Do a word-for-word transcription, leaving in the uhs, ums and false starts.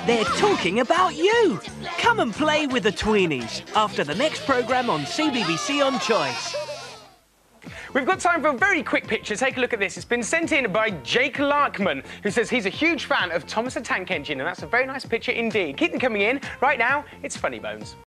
They're talking about you. Come and play with the Tweenies after the next programme on C B B C On Choice. We've got time for a very quick picture. Take a look at this. It's been sent in by Jake Larkman, who says he's a huge fan of Thomas the Tank Engine, and that's a very nice picture indeed. Keep them coming in. Right now, it's Funny Bones.